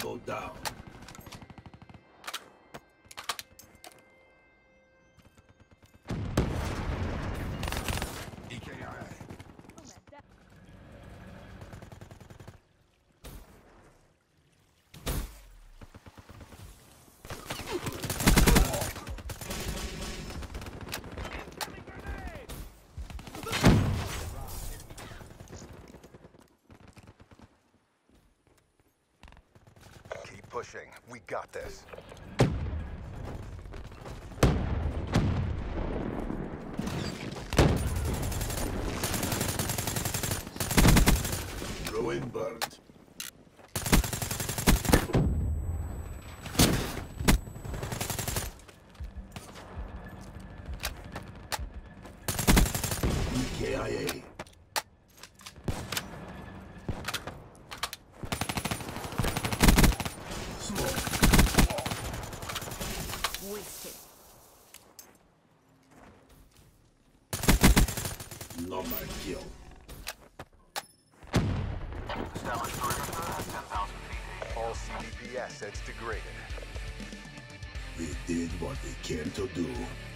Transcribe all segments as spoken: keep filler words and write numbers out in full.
Tango down. Pushing. We got this. Ruin burnt. E K I A. Wasted. Not my kill. Established perimeter at ten thousand feet. All C D P assets degraded. We did what we came to do.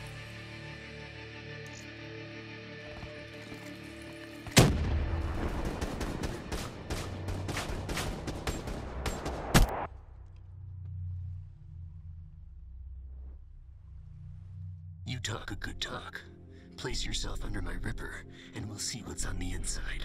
You talk a good talk. Place yourself under my Ripper, and we'll see what's on the inside.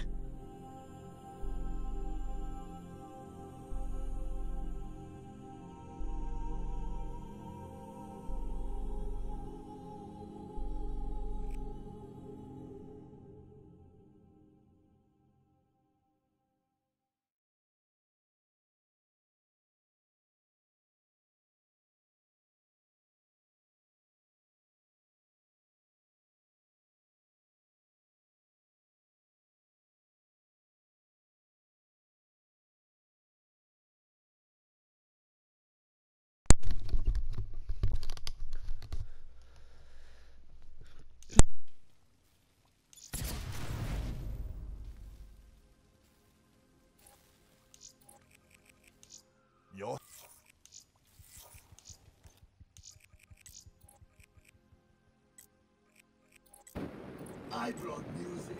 Yo. I brought music.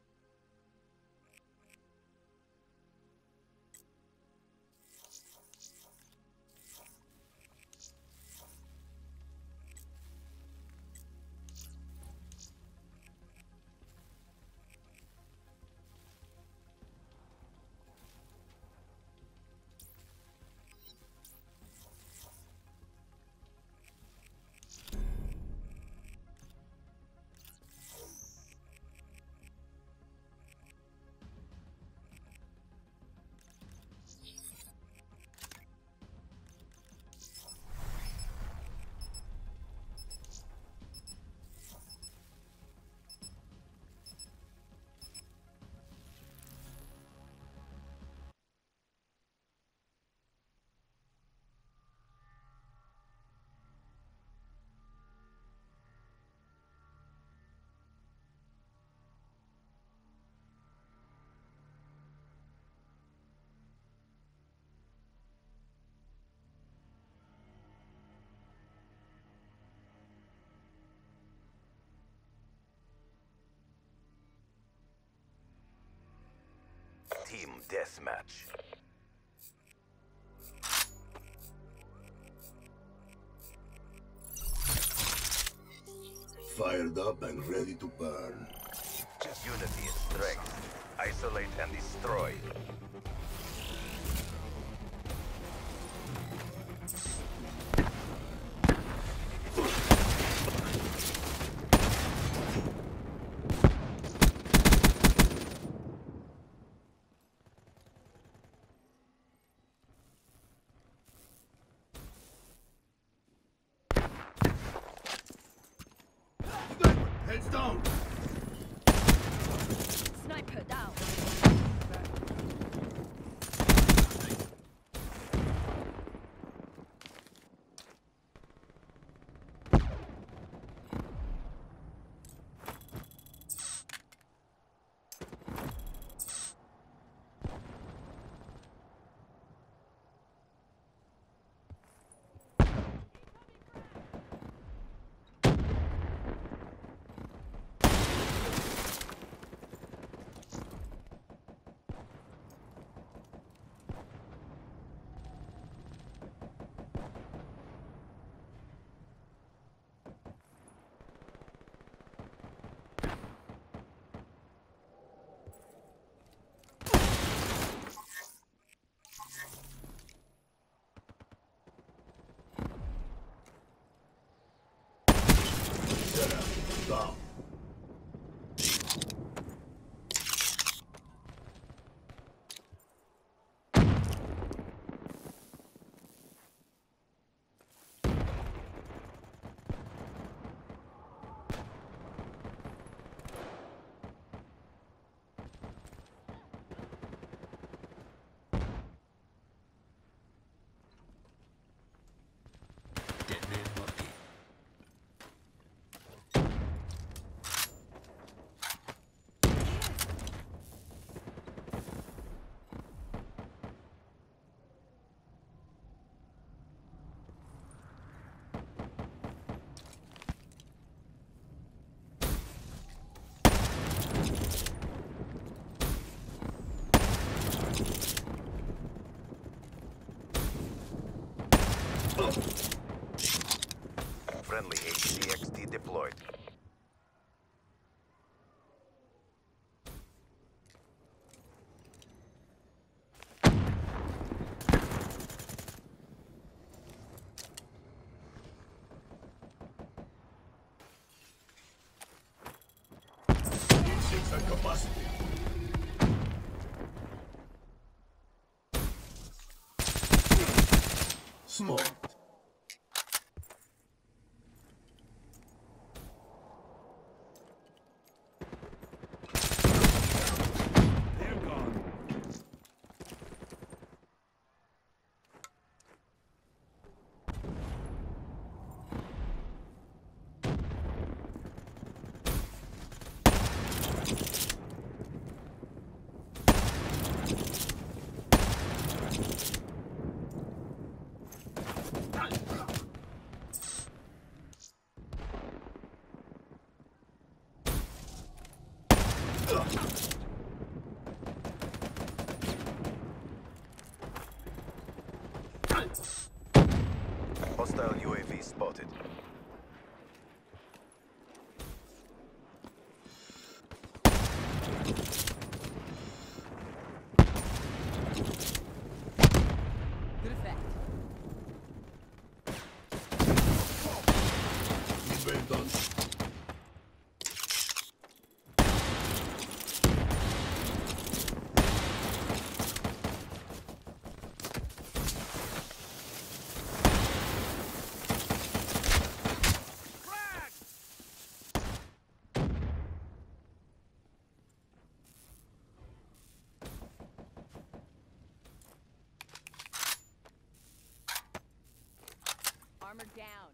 Team deathmatch. Fired up and ready to burn. Unity is strength. Isolate and destroy. Heads down! Sniper down. down. Dead man walking. Friendly H D X D deployed. Six at capacity. Smart. They're gone. Hostile U A V spotted. Good effect. Well done. Armor down.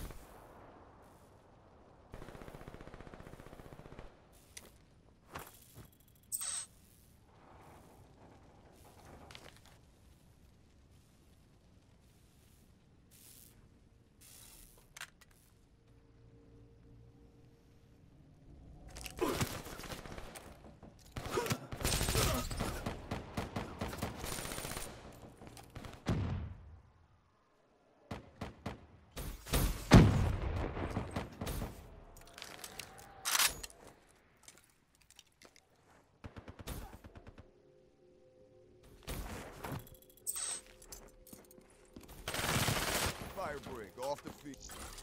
Fire break off the feet.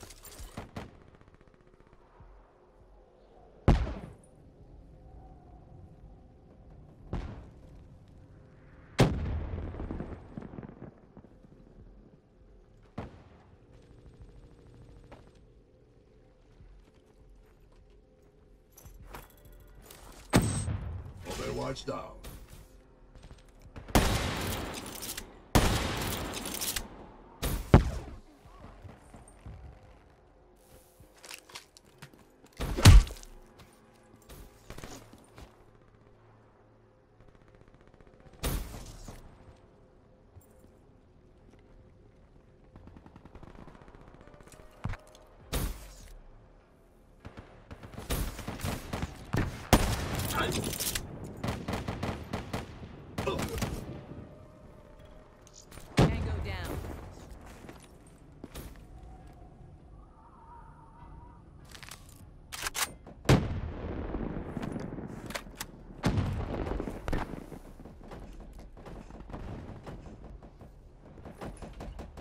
Overwatch down. Tango down.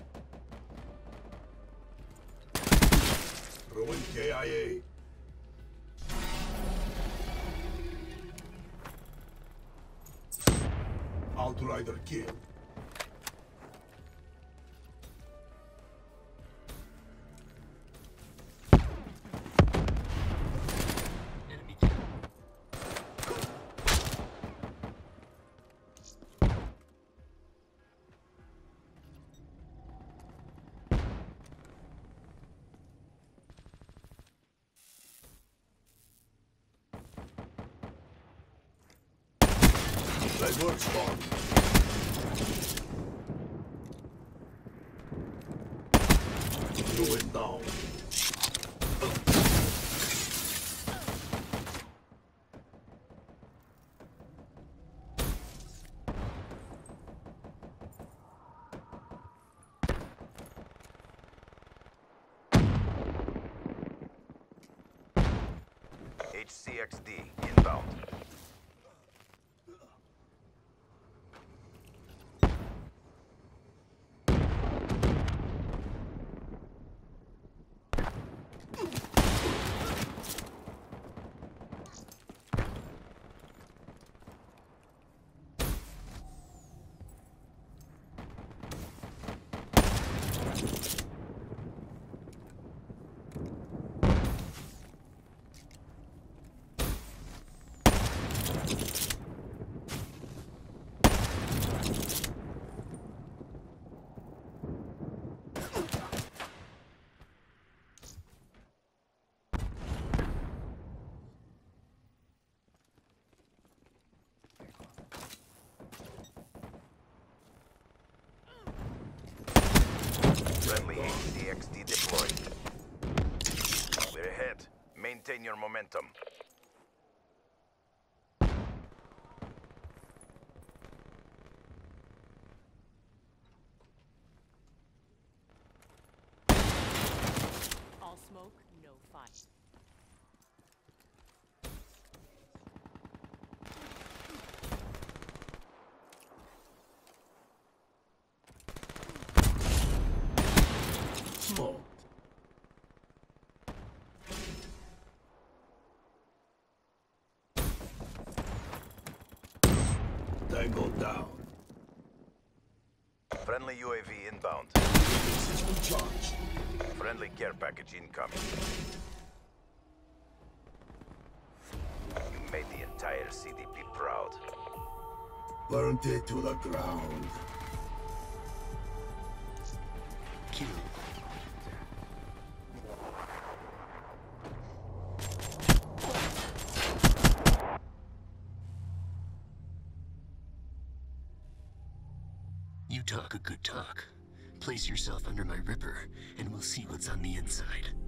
Throwing K I A. Outrider kill. Enemy kill. That works, Spawn. You went down. H C X D inbound. Friendly H C X D deployed. We're ahead. Maintain your momentum. All smoke, no fire. Smoke. Tango down. Friendly U A V inbound. System charged. Friendly care package incoming. You made the entire C D P proud. Burnt it to the ground. Kill. You talk a good talk. Place yourself under my ripper, and we'll see what's on the inside.